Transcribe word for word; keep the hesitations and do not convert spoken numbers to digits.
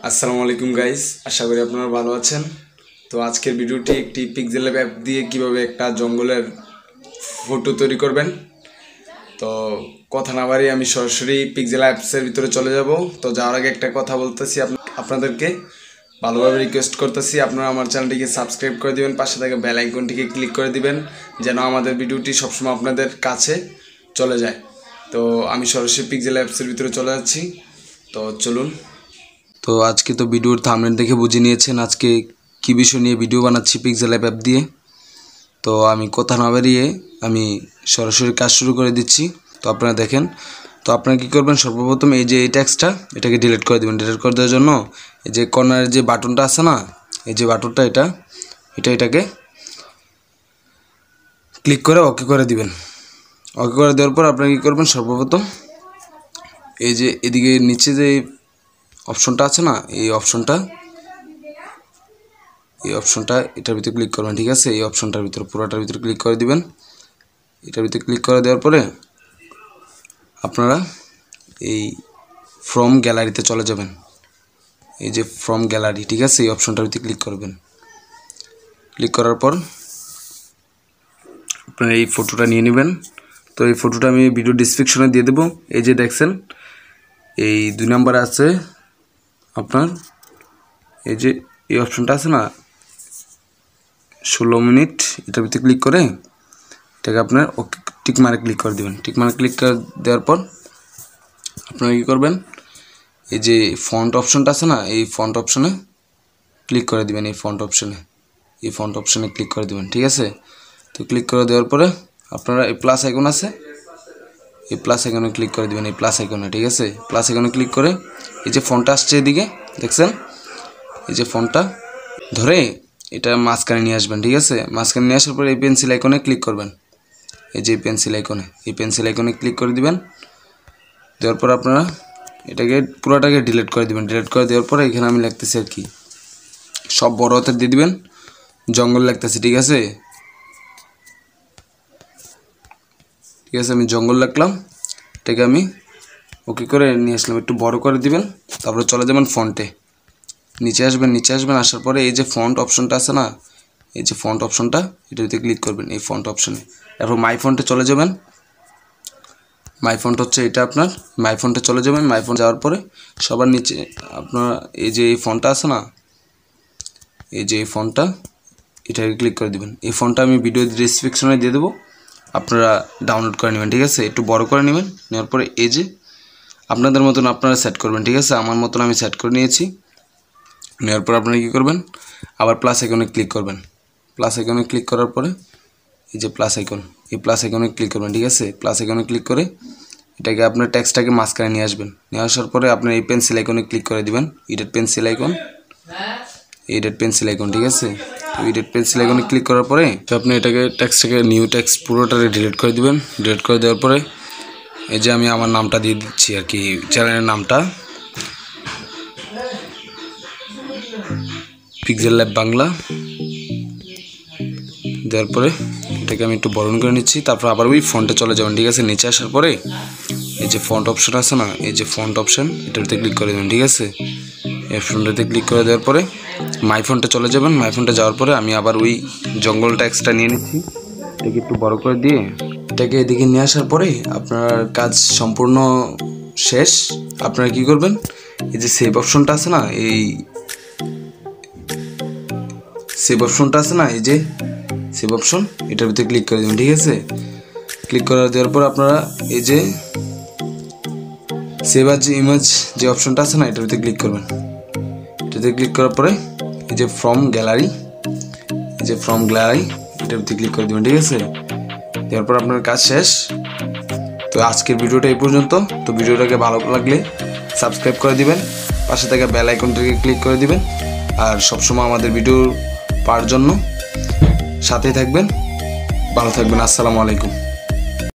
আসসালামু আলাইকুম গাইস, আশা করি আপনারা ভালো আছেন। তো আজকের ভিডিওটি একটি পিক্সেল ল্যাব অ্যাপ দিয়ে কিভাবে একটা জঙ্গলের ফটো তৈরি করবেন। তো কথা না বাড়িয়ে আমি সরাসরি পিক্সেল অ্যাপসের ভিতরে চলে যাব। তো যাওয়ার আগে একটা কথা বলতেছি, আপনাদেরকে ভালোভাবে রিকোয়েস্ট করতেছি, আপনারা আমার চ্যানেলটিকে সাবস্ক্রাইব করে দিবেন, পাশে থাকা বেল আইকনটিকে ক্লিক করে দিবেন যেন আমাদের ভিডিওটি সবসময় আপনাদের কাছে চলে যায়। তো আমি সরাসরি পিক্সেল অ্যাপসের ভিতরে চলে যাচ্ছি। তো চলুন। তো আজকে তো ভিডিওর থাম্বনেল দেখে বুঝে নিয়েছেন আজকে কী বিষয় নিয়ে ভিডিও বানাচ্ছি পিক্সেল অ্যাপ অ্যাপ দিয়ে। তো আমি কথা না বেরিয়ে আমি সরাসরি কাজ শুরু করে দিচ্ছি। তো আপনারা দেখেন। তো আপনারা কী করবেন, সর্বপ্রথম এই যে এই টেক্সটটা এটাকে ডিলিট করে দেবেন। ডিলিট করে দেওয়ার জন্য এই যে কর্নারের যে বাটনটা আছে না, এই যে বাটনটা এটা এটা এটাকে ক্লিক করে ওকে করে দিবেন। ওকে করে দেওয়ার পর আপনারা কী করবেন, সর্বপ্রথম এই যে এদিকে নিচে যে অপশনটা আছে না, এই অপশনটা এই অপশনটা এটার ভিতরে ক্লিক করবেন। ঠিক আছে, এই অপশনটার ভিতরে পুরোটার ভিতরে ক্লিক করে দিবেন। এটার ভিতরে ক্লিক করে দেওয়ার পরে আপনারা এই ফ্রম গ্যালারিতে চলে যাবেন। এই যে ফ্রম গ্যালারি, ঠিক আছে, এই অপশনটার ভিতরে ক্লিক করবেন। ক্লিক করার পর আপনারা এই ফটোটা নিয়ে নেবেন। তো এই ফটোটা আমি ভিডিও ডিসক্রিপশনে দিয়ে দেবো। এই যে দেখছেন এই দুই নম্বরে আছে আপনার এই যে এই অপশনটা আছে না ষোলো মিনিট, এটার ভিতরে ক্লিক করে এটাকে আপনার ওকে টিক মারে ক্লিক করে দেবেন। টিক মারে ক্লিক করে দেওয়ার পর আপনারা কী করবেন, এই যে ফন্ট অপশনটা আছে না, এই ফন্ট অপশনে ক্লিক করে দিবেন। এই ফন্ট অপশনে এই ফন্ট অপশনে ক্লিক করে দেবেন। ঠিক আছে, তো ক্লিক করে দেওয়ার পরে আপনারা এই প্লাস আইকন আছে, এই প্লাস আইকনে ক্লিক করে দেবেন। এই প্লাস আইকনে, ঠিক আছে, প্লাস আইকনে ক্লিক করে এই যে ফন্টটা আসছে এদিকে দেখছেন, এই যে ফন্টটা ধরে এটা মাঝখানে নিয়ে আসবেন। ঠিক আছে, মাঝখানে নিয়ে আসার পরে এই পেন্সিল আইকনে ক্লিক করবেন। এই যে পেন্সিল আইকনে এই পেন্সিল আইকনে ক্লিক করে দিবেন। দেওয়ার পর আপনারা এটাকে পুরোটাকে ডিলিট করে দিবেন। ডিলিট করে দেওয়ার পরে এখানে আমি লিখতেছি আর কি সব বড় হাতের দিয়ে দিবেন, জঙ্গল লিখতেছি। ঠিক আছে ঠিক আছে আমি জঙ্গল লিখলাম। এটাকে আমি ওকে করে নিয়ে আসলাম, একটু বড় করে দিবেন। তারপরে চলে যাবেন ফন্টে, নিচে আসবেন। নিচে আসবেন আসার পরে এই যে ফন্ট অপশনটা আছে না, এই যে ফন্ট অপশনটা এটাতে ক্লিক করবেন, এই ফন্ট অপশনে। তারপর মাই ফন্টে চলে যাবেন। মাই ফন্ট হচ্ছে এটা আপনার, মাই ফন্টে চলে যাবেন। মাই ফন্ট যাওয়ার পরে সবার নিচে আপনার এই যে এই ফন্টটা আছে না, এই যে এই ফন্টটা এটাকে ক্লিক করে দিবেন। এই ফন্টটা আমি ভিডিও ডিসক্রিপশনে দিয়ে দেবো, আপনারা ডাউনলোড করে নেবেন। ঠিক আছে, একটু বড় করে নেবেন। নেওয়ার পরে এই যে আপনাদের মতন আপনারা সেট করবেন। ঠিক আছে, আমার মতন আমি সেট করে নিয়েছি। নেওয়ার পর আপনারা কী করবেন, আবার প্লাস আইকনে ক্লিক করবেন। প্লাস আইকনে ক্লিক করার পরে এই যে প্লাস আইকন, এই প্লাস আইকনে ক্লিক করবেন। ঠিক আছে, প্লাস আইকনে ক্লিক করে এটাকে আপনার টেক্সটটাকে মাঝখানে নিয়ে আসবেন। নিয়ে আসার পরে আপনার এই পেন্সিল আইকনে ক্লিক করে দিবেন, edit pencil icon, edit pencil icon. ঠিক আছে, ইডেট পেন্সিল আইকনে ক্লিক করার পরে তো আপনি এটাকে টেক্সটটাকে নিউ টেক্সট পুরোটাকে ডিলিট করে দিবেন। ডিলিট করে দেওয়ার পরে এই যে আমি আমার নামটা দিয়ে দিচ্ছি আর কি, চ্যানেলের নামটা পিক্সেল ল্যাব বাংলা। দেওয়ার পরে এটাকে আমি একটু বড় করে নিচ্ছি। তারপর আবার ওই ফন্টে চলে যাবেন। ঠিক আছে, নিচে আসার পরে এই যে ফন্ট অপশন আছে না, এই যে ফন্ট অপশন এটাতে ক্লিক করে দেবেন। ঠিক আছে, এই ফন্টটাতে ক্লিক করে দেওয়ার পরে মাই ফন্টে চলে যাবেন। মাই ফন্টে যাওয়ার পরে আমি আবার ওই জঙ্গল টেক্সটটা নিয়ে নিচ্ছি, এটাকে একটু বড় করে দিয়ে এটাকে এদিকে নিয়ে আসার পরে আপনার কাজ সম্পূর্ণ শেষ। আপনারা কি করবেন, এই যে সেভ অপশনটা আছে না, এই সেভ অপশনটা আছে না, এই যে সেভ অপশন এটার ভিতরে ক্লিক করে দেবেন। ঠিক আছে, ক্লিক করে দেওয়ার পর আপনারা এই যে সেভ আজ ইমেজ যে অপশনটা আছে না, এটার ভিতরে ক্লিক করবেন। এটাতে ক্লিক করার পরে এই যে ফ্রম গ্যালারি, এই যে ফ্রম গ্যালারি এটার ভিতরে ক্লিক করে দেবেন। ঠিক আছে, দেওয়ার পর আপনার কাজ শেষ। তো আজকের ভিডিওটা এই পর্যন্ত। তো ভিডিওটাকে ভালো লাগলে সাবস্ক্রাইব করে দিবেন, পাশে থাকা বেল আইকনটাকে ক্লিক করে দিবেন। আর সবসময় আমাদের ভিডিও পাওয়ার জন্য সাথেই থাকবেন। ভালো থাকবেন। আসসালামু আলাইকুম।